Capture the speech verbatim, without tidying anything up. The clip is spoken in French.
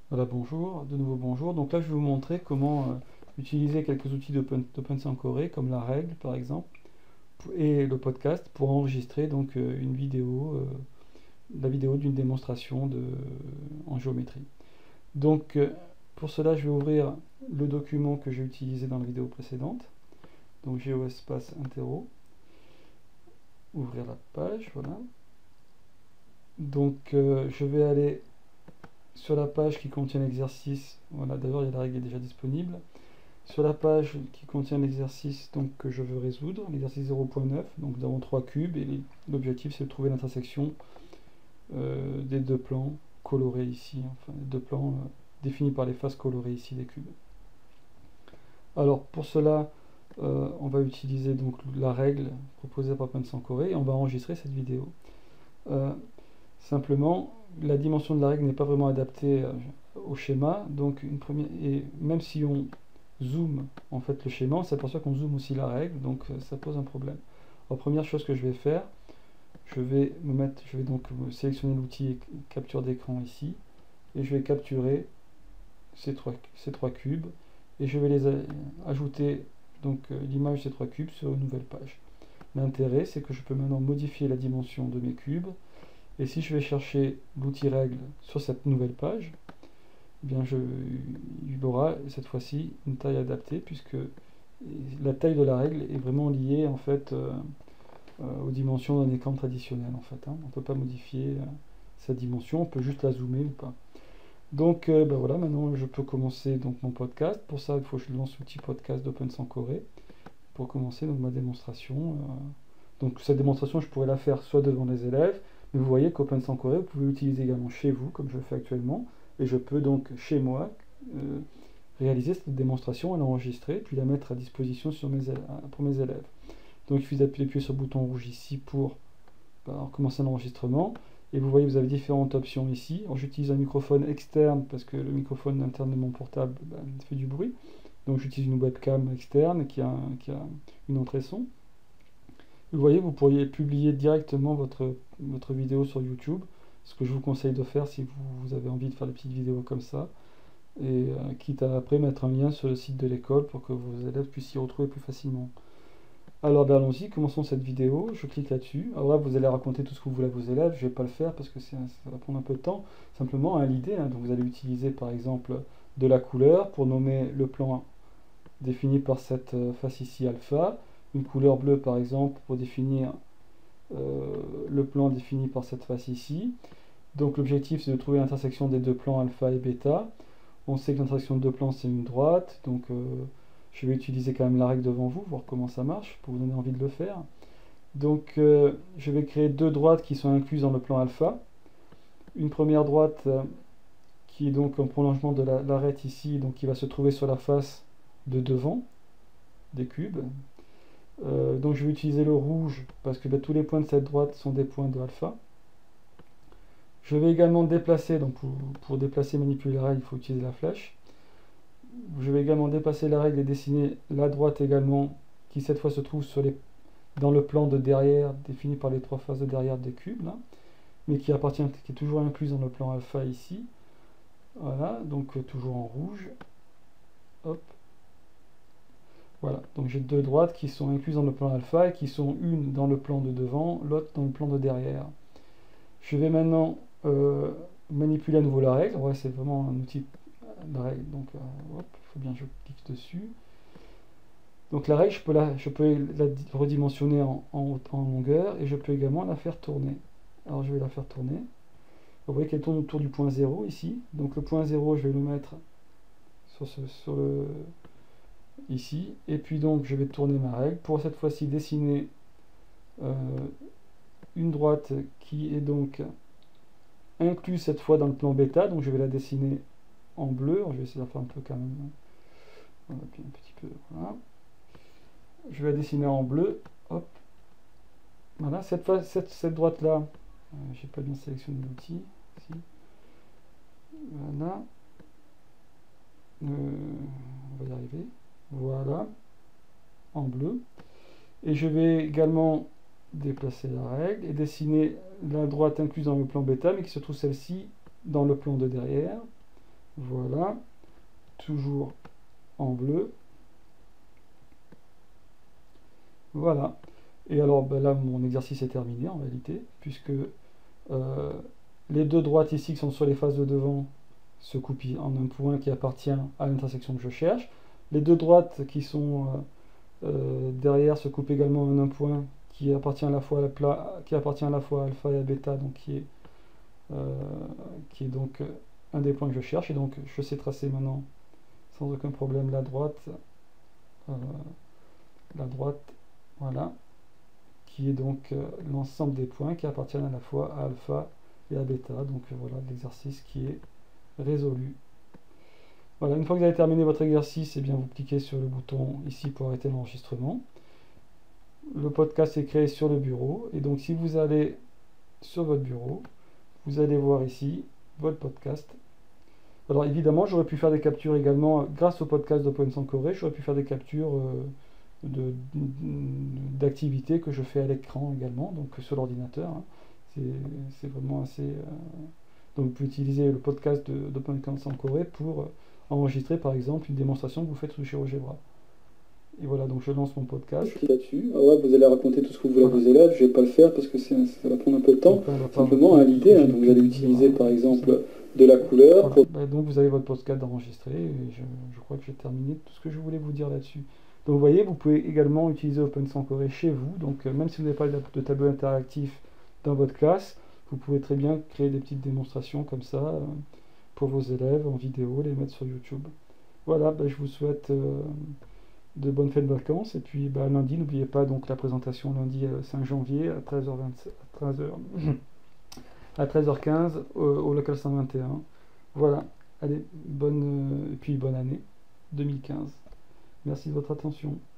Voilà, bonjour, de nouveau bonjour. Donc là, je vais vous montrer comment euh, utiliser quelques outils d'Open- d'OpenSankoré, comme la règle par exemple, et le podcast pour enregistrer donc euh, une vidéo, euh, la vidéo d'une démonstration de, en géométrie. Donc euh, pour cela, je vais ouvrir le document que j'ai utilisé dans la vidéo précédente. Donc GeoEspace Intero, ouvrir la page, voilà. Donc euh, je vais aller sur la page qui contient l'exercice. Voilà, d'ailleurs, il y a la règle qui est déjà disponible. Sur la page qui contient l'exercice donc, que je veux résoudre, l'exercice zéro point neuf, donc nous avons trois cubes et l'objectif c'est de trouver l'intersection euh, des deux plans colorés ici, enfin les deux plans euh, définis par les faces colorées ici des cubes. Alors pour cela, euh, on va utiliser donc la règle proposée par OpenSankoré et on va enregistrer cette vidéo. Euh, simplement, la dimension de la règle n'est pas vraiment adaptée euh, au schéma, donc une première, et même si on zoom en fait le schéma, on s'aperçoit qu'on zoome aussi la règle, donc euh, ça pose un problème. Alors première chose que je vais faire, je vais me mettre, je vais donc sélectionner l'outil capture d'écran ici, et je vais capturer ces trois, ces trois cubes, et je vais les ajouter donc euh, l'image de ces trois cubes sur une nouvelle page. L'intérêt, c'est que je peux maintenant modifier la dimension de mes cubes, et si je vais chercher l'outil règle sur cette nouvelle page, eh bien je, il aura cette fois-ci une taille adaptée puisque la taille de la règle est vraiment liée en fait euh, euh, aux dimensions d'un écran traditionnel en fait. Hein. On ne peut pas modifier euh, sa dimension, on peut juste la zoomer ou pas. Donc euh, ben voilà, maintenant je peux commencer donc mon podcast. Pour ça, il faut que je lance l'outil podcast d'OpenSankoré pour commencer donc ma démonstration. Euh, donc cette démonstration, je pourrais la faire soit devant les élèves, mais vous voyez qu'OpenSankoré, vous pouvez l'utiliser également chez vous, comme je le fais actuellement, et je peux donc chez moi euh, réaliser cette démonstration, l'enregistrer, puis la mettre à disposition sur mes élèves, pour mes élèves. Donc il suffit d'appuyer sur le bouton rouge ici pour bah, commencer l'enregistrement. Et vous voyez, vous avez différentes options ici. J'utilise un microphone externe parce que le microphone interne de mon portable bah, fait du bruit. Donc j'utilise une webcam externe qui a, qui a une entrée son. Vous voyez, vous pourriez publier directement votre, votre vidéo sur YouTube, ce que je vous conseille de faire si vous, vous avez envie de faire des petites vidéos comme ça, et euh, quitte à après mettre un lien sur le site de l'école pour que vos élèves puissent s'y retrouver plus facilement. Alors ben, allons-y, commençons cette vidéo, je clique là-dessus. Alors là, vous allez raconter tout ce que vous voulez à vos élèves, je ne vais pas le faire parce que ça va prendre un peu de temps. Simplement, hein, l'idée, hein, donc vous allez utiliser par exemple de la couleur pour nommer le plan défini par cette euh, face ici alpha, une couleur bleue par exemple pour définir euh, le plan défini par cette face ici. Donc l'objectif c'est de trouver l'intersection des deux plans alpha et bêta. On sait que l'intersection de deux plans c'est une droite, donc euh, je vais utiliser quand même la règle devant vous, voir comment ça marche, pour vous donner envie de le faire. Donc euh, je vais créer deux droites qui sont incluses dans le plan alpha. Une première droite euh, qui est donc un prolongement de l'arête la, ici, donc qui va se trouver sur la face de devant des cubes. Euh, donc je vais utiliser le rouge parce que ben, tous les points de cette droite sont des points de alpha. Je vais également déplacer, donc pour, pour déplacer, manipuler la règle, il faut utiliser la flèche. Je vais également déplacer la règle et dessiner la droite également, qui cette fois se trouve sur les, dans le plan de derrière, défini par les trois faces de derrière des cubes, là, mais qui appartient, qui est toujours incluse dans le plan alpha ici. Voilà, donc euh, toujours en rouge. Hop. Voilà, donc j'ai deux droites qui sont incluses dans le plan alpha et qui sont une dans le plan de devant, l'autre dans le plan de derrière. Je vais maintenant euh, manipuler à nouveau la règle. Ouais, c'est vraiment un outil de règle, donc euh, hop, il faut bien que je clique dessus. Donc la règle, je peux la, je peux la redimensionner en, en, en longueur et je peux également la faire tourner. Alors je vais la faire tourner. Vous voyez qu'elle tourne autour du point zéro ici. Donc le point zéro, je vais le mettre sur, ce, sur le, ici. Et puis donc je vais tourner ma règle pour cette fois-ci dessiner euh, une droite qui est donc incluse cette fois dans le plan bêta. Donc je vais la dessiner en bleu. Alors, je vais essayer de la faire un peu quand même. Voilà, puis un petit peu. Voilà. Je vais la dessiner en bleu. Hop. Voilà, cette, fois, cette, cette droite-là, euh, j'ai pas bien sélectionné l'outil. Si. Voilà. Euh, on va y arriver. Voilà. En bleu. Et je vais également déplacer la règle et dessiner la droite incluse dans le plan bêta, mais qui se trouve celle-ci dans le plan de derrière. Voilà, toujours en bleu. Voilà. Et alors ben là, mon exercice est terminé en réalité, puisque euh, les deux droites ici qui sont sur les faces de devant se coupent en un point qui appartient à l'intersection que je cherche. Les deux droites qui sont euh, euh, derrière se coupent également en un point qui appartient à la fois à la pla- qui appartient à la fois à alpha et à bêta, donc qui est, euh, qui est donc euh, un des points que je cherche. Et donc je sais tracer maintenant sans aucun problème la droite, euh, la droite, voilà, qui est donc euh, l'ensemble des points qui appartiennent à la fois à alpha et à bêta. Donc euh, voilà l'exercice qui est résolu. Voilà, une fois que vous avez terminé votre exercice, et bien vous cliquez sur le bouton ici pour arrêter l'enregistrement. Le podcast est créé sur le bureau, et donc si vous allez sur votre bureau, vous allez voir ici votre podcast. Alors évidemment, j'aurais pu faire des captures également grâce au podcast d'Open Sans Corée, j'aurais pu faire des captures euh, de- d'activités que je fais à l'écran également, donc sur l'ordinateur. Hein. C'est vraiment assez... euh, Donc vous pouvez utiliser le podcast d'Open Sans Corée pour euh, enregistrer par exemple une démonstration que vous faites sous GeoGebra. Et voilà, donc je lance mon podcast. Là-dessus. Ah ouais, vous allez raconter tout ce que vous voulez à vos élèves. Je vais pas le faire parce que c'est- ça va prendre un peu de temps. Donc là, on va pas Simplement, vous- à l'idée, hein, j'ai donc vous pu allez vous utiliser dire, par hein, exemple c'est- de la couleur. Voilà. Pour... Bah, donc vous avez votre podcast d'enregistré et je, je crois que j'ai terminé tout ce que je voulais vous dire là-dessus. Donc vous voyez, vous pouvez également utiliser Open Sans Corée chez vous. Donc euh, même si vous n'avez pas de, de tableau interactif dans votre classe, vous pouvez très bien créer des petites démonstrations comme ça euh, pour vos élèves en vidéo, les mettre sur YouTube. Voilà, bah, je vous souhaite euh, de bonnes fêtes de vacances. Et puis bah, lundi, n'oubliez pas donc la présentation lundi euh, cinq janvier à treize heures vingt, à treize heures, à treize heures quinze au, au local cent vingt et un. Voilà, allez, bonne, euh, et puis bonne année deux mille quinze. Merci de votre attention.